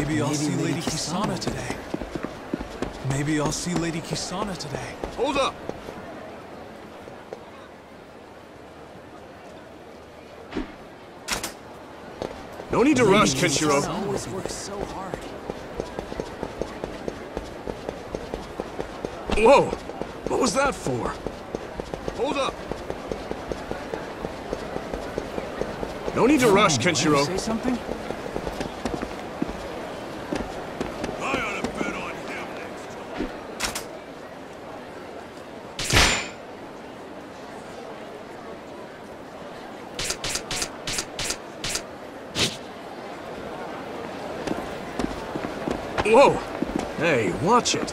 Maybe I'll see Lady Kisana today. Maybe I'll see Lady Kisana today. Hold up! No need to rush, Kenshiro. Always works so hard. Whoa! What was that for? Hold up! No need to rush, Kenshiro. Say something? I ought to bet on him next time. Whoa! Hey, watch it.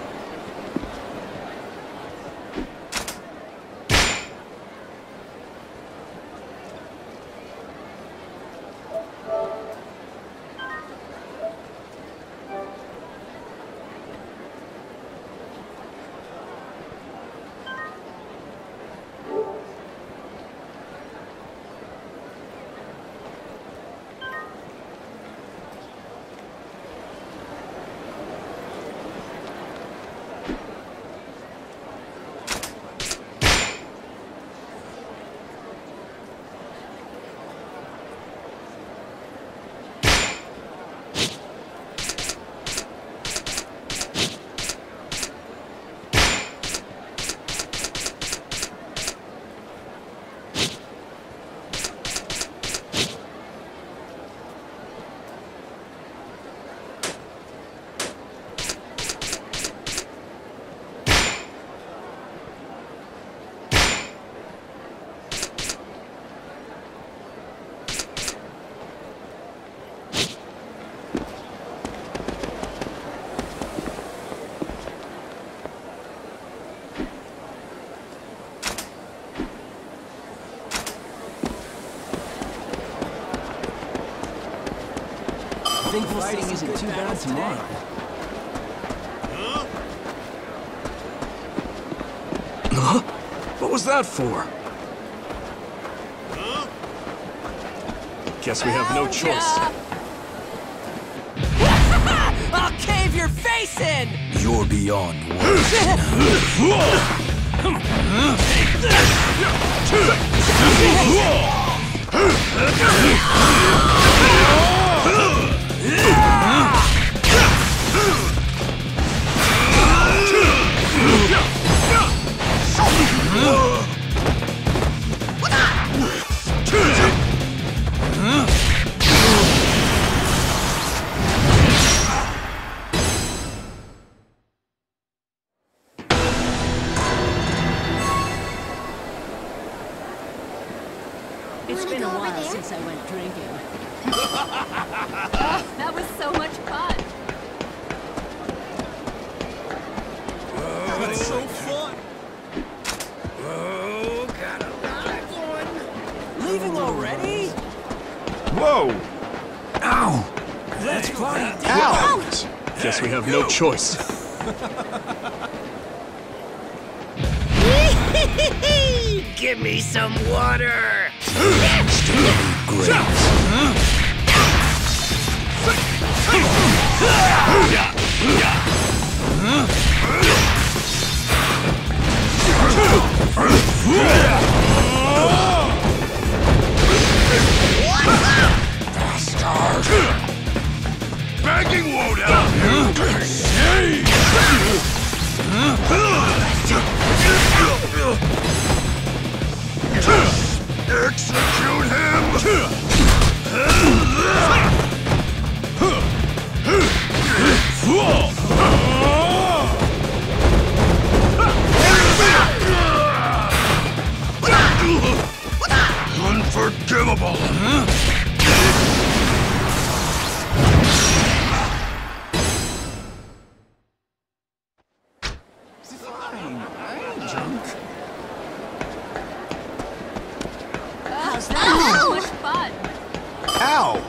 I think fighting isn't too bad tomorrow. Huh? What was that for? Guess we have no choice. I'll cave your face in! You're beyond words It's been a while since I went drinking. Oh, that was so much fun. That's so fun. Oh, got a lot going. Leaving already? Whoa! Ow! That's fine. Ouch! Guess we have no choice. Give me some water. Begging won't help you! Execute Unforgivable! How's that? So much fun. Ow!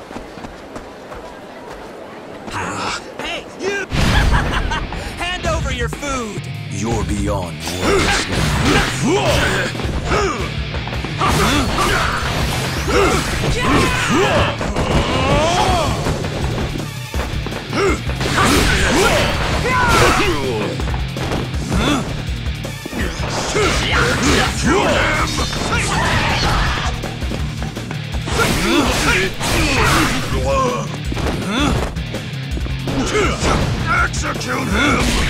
Hey! Hand over your food! You're beyond words. Execute him!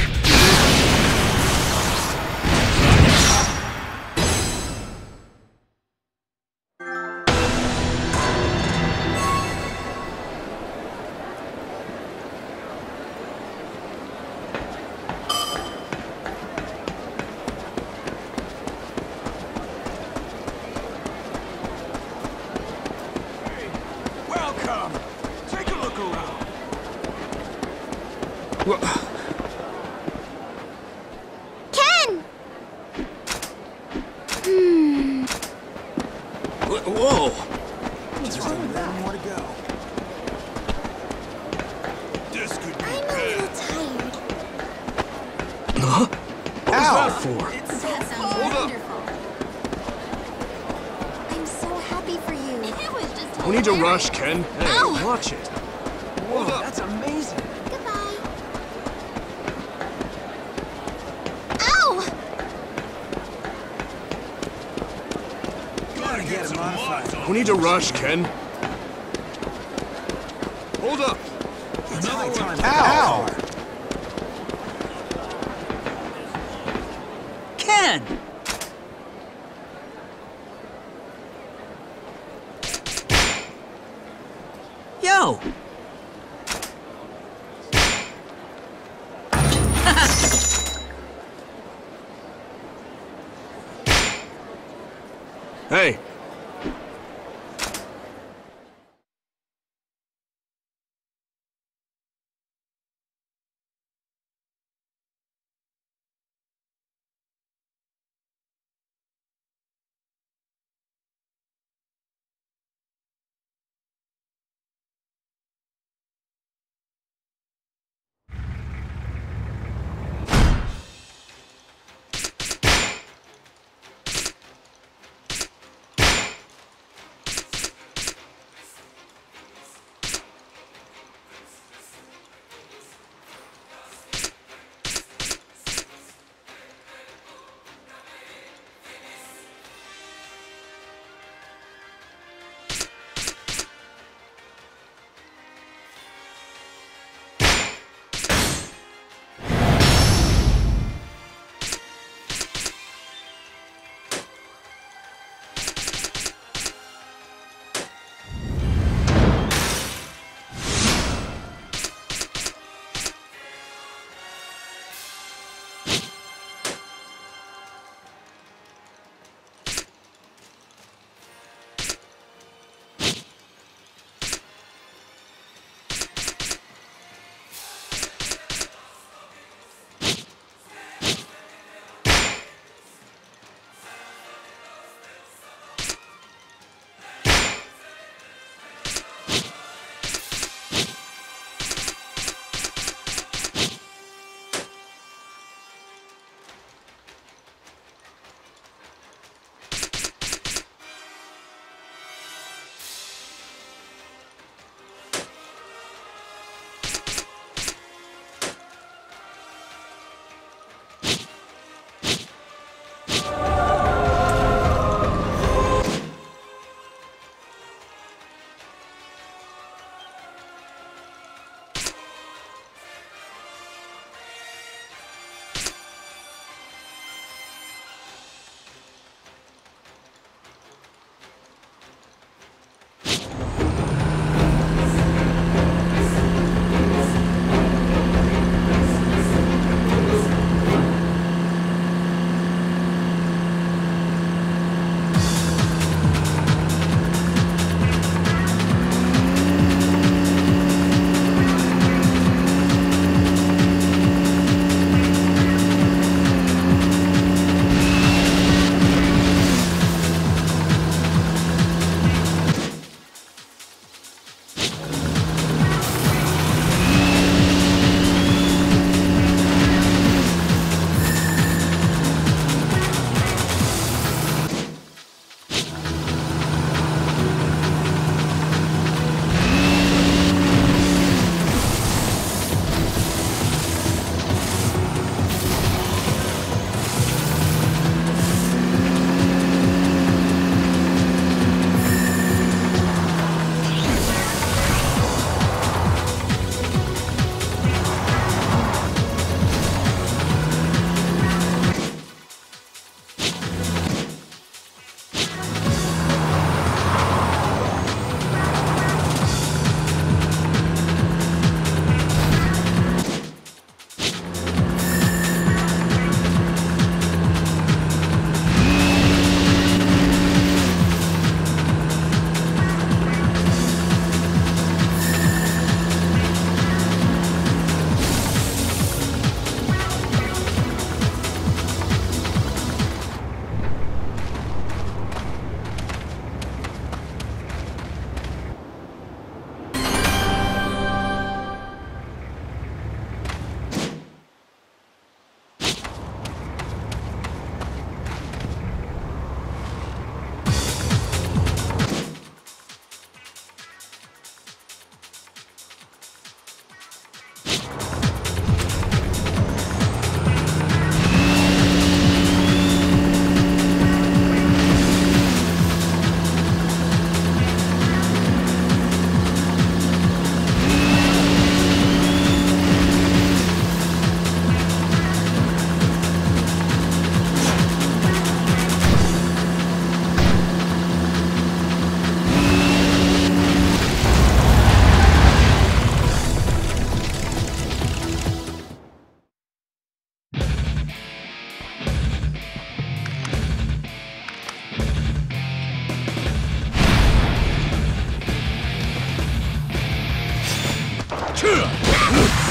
Welcome! Take a look around. Ken! Whoa! Just a little more to go. This could be I'm a bad. little tired. Huh? What was that for? That sounds wonderful. I'm so happy for you. It was just We need to rush, Ken. Hey, Ow. watch it. Whoa, that's amazing. Goodbye. Ow! Gotta get some mods on. We need to rush, Ken. Hold up. Another time. Ow! Ken! Yo! Hey.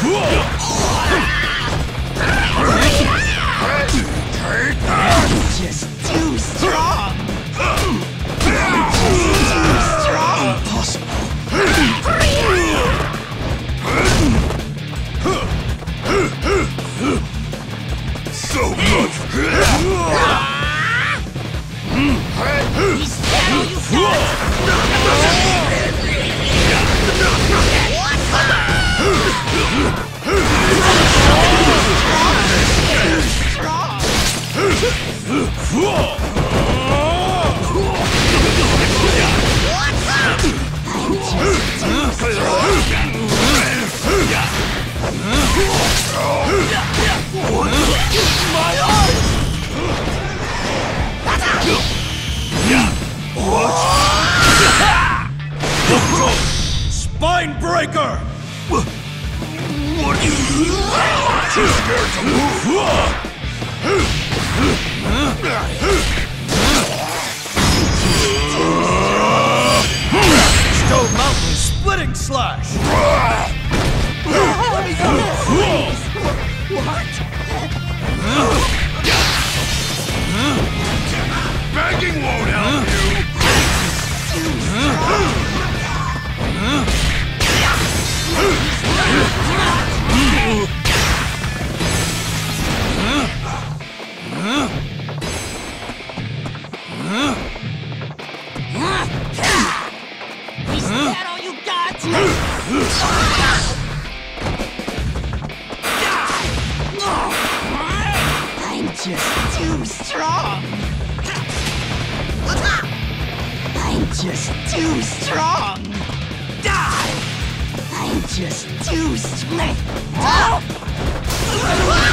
Just too strong. Too strong. Impossible. So much. Spine breaker! What are you? Too scared to move. Stone Mountain splitting slash! Let me go, please. What? Begging won't help you. Is that all you got? I'm just too strong. I'm just too strong. I'm just too strong.